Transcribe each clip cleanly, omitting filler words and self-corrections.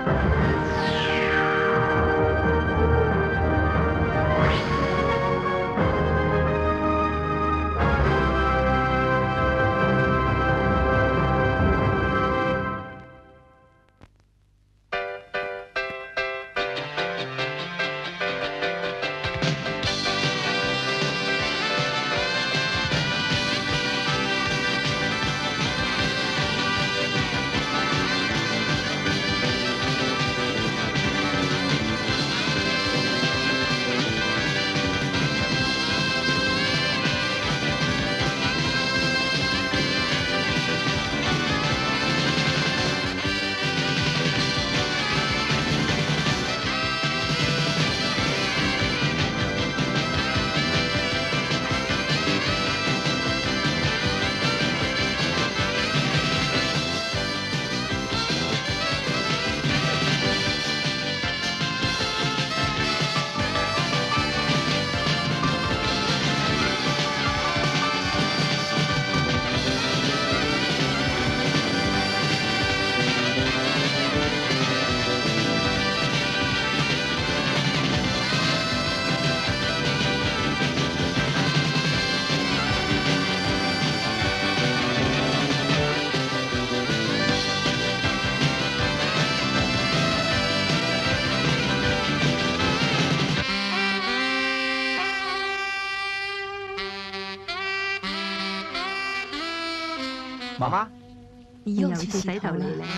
妈妈， 你又去洗头了。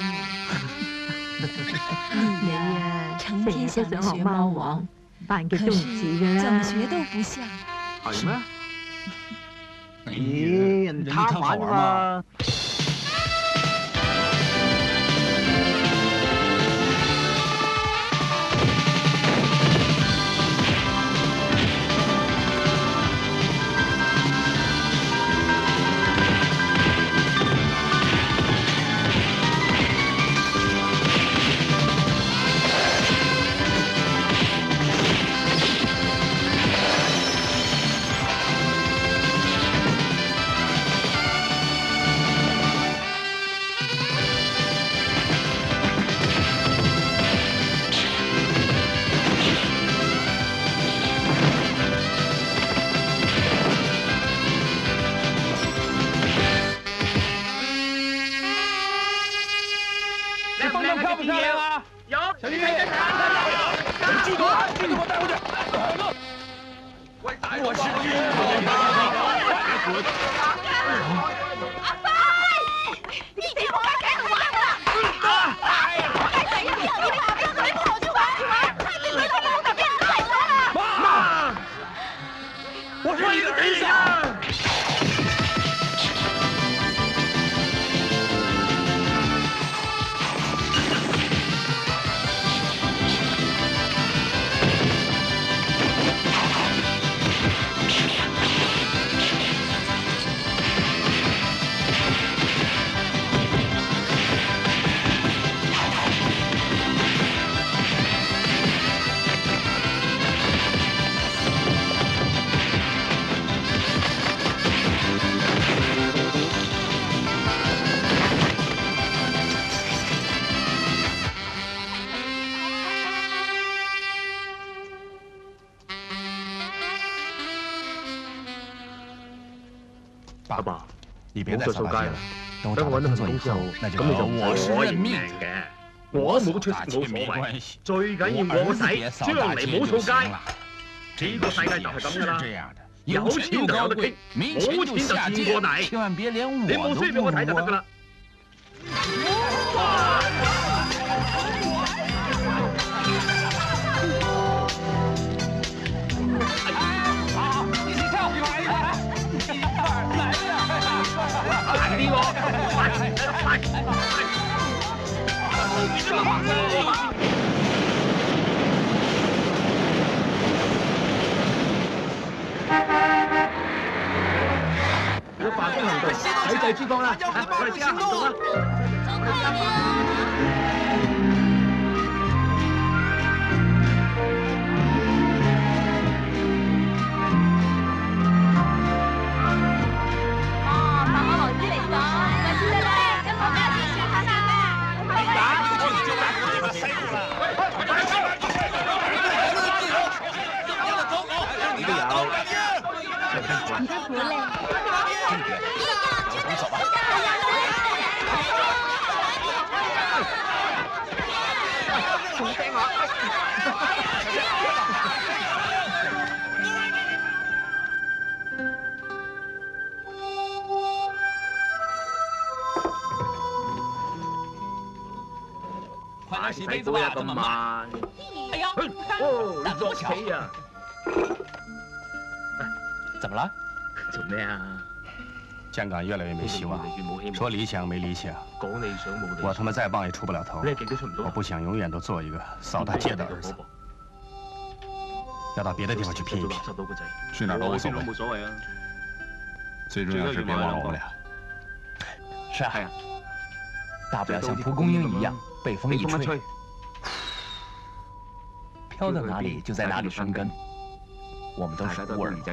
你呀，成天想着學貓王，扮嘅都唔似㗎啦，怎麼學都不像。 係咩？咦，人貪玩嘛。 爸爸，你別再掃街啦，等我揾到份工之後，咁你就我是認命嘅， 我冇出息冇所謂，最緊要我個仔將嚟冇掃街。呢個世界就係咁噶啦，有錢就有得傾，冇錢就見過底。 千萬別連我你冇需要俾我睇就得噶啦。 快啲喎！快！要罷工行動，抵制資方啦！我哋即刻行動啦！ 我你不累？ 我们走吧。 仲掟我！ 快点洗杯子吧，这么慢。哎呀， 哦，你作死啊！ 怎么了？ 做咩啊？ 香港越来越没希望，说理想没理想， 講理想冇理想。 我他媽再棒也出不了頭。 你極都出唔到。 我不想永遠都做一個掃大街的兒子，要到別的地方去拼一拼。 去哪儿都無所謂， 冇所謂啊。 最重要是別忘了我們俩。是啊，大不了像蒲公英一樣，被風一吹，飄到哪裡就在哪裡生根。我們都是孤兒嘛。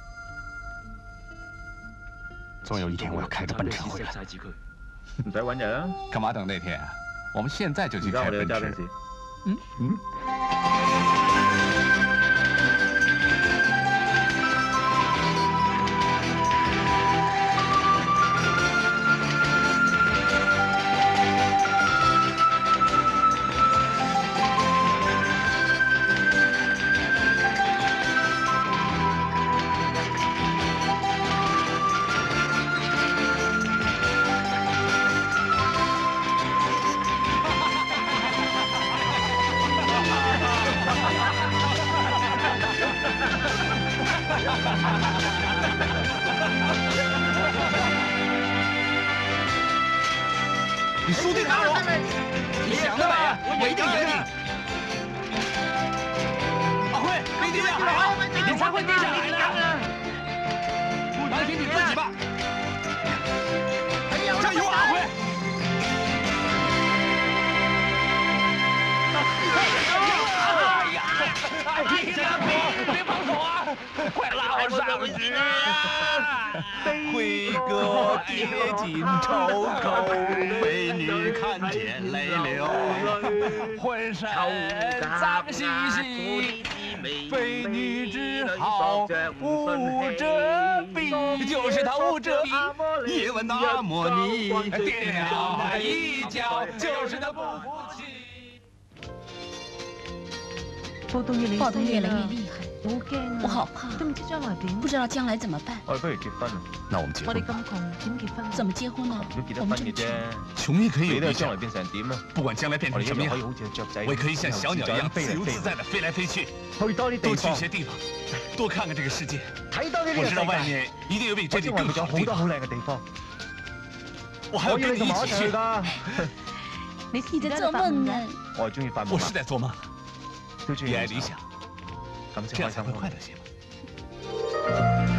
總有一天我要開着奔馳回來。 唔使揾日啊！ 幹嘛等那天啊？我們現在就去開奔馳。嗯。 你输定哪有？你想得美啊！我一定赢你！阿辉，没跌下来啊！你才会跌下来呢！完全你自己吧！加油，阿辉！哎呀！别放手啊！快拉我上去！辉哥跌进臭沟，美女看见泪流，浑身脏兮兮，被女只好捂着鼻，就是他捂着鼻，也吻那么你，跌了一跤，就是他不服气。 暴動越來越厲害， 我好怕， 都唔知將來點。 不知道將來怎麼辦。 我哋不如結婚啊！ 那我們結我哋婚。 咁窮，點結婚？ 怎麼結婚呢？ 都結得婚嘅啫， 窮也可以有理想你都將來，變成點啊？ 不管將來變成什麼樣， 我哋可以好似雀仔， 我也可以像小鳥一樣自由自在地飛來飛去， 去多啲多地方， 去一些地方，多看看這個世界。 睇多啲呢個世我知道外界。 面一定有比這裡我知外面仲有更好的地方， 好多好靚嘅地方， 我還要跟你一起去。 㗎。 你在做夢呢？ 我係中意發夢。 我是在做夢， 都中意別愛理想， 咁這樣才會先開心。 快樂些嘛。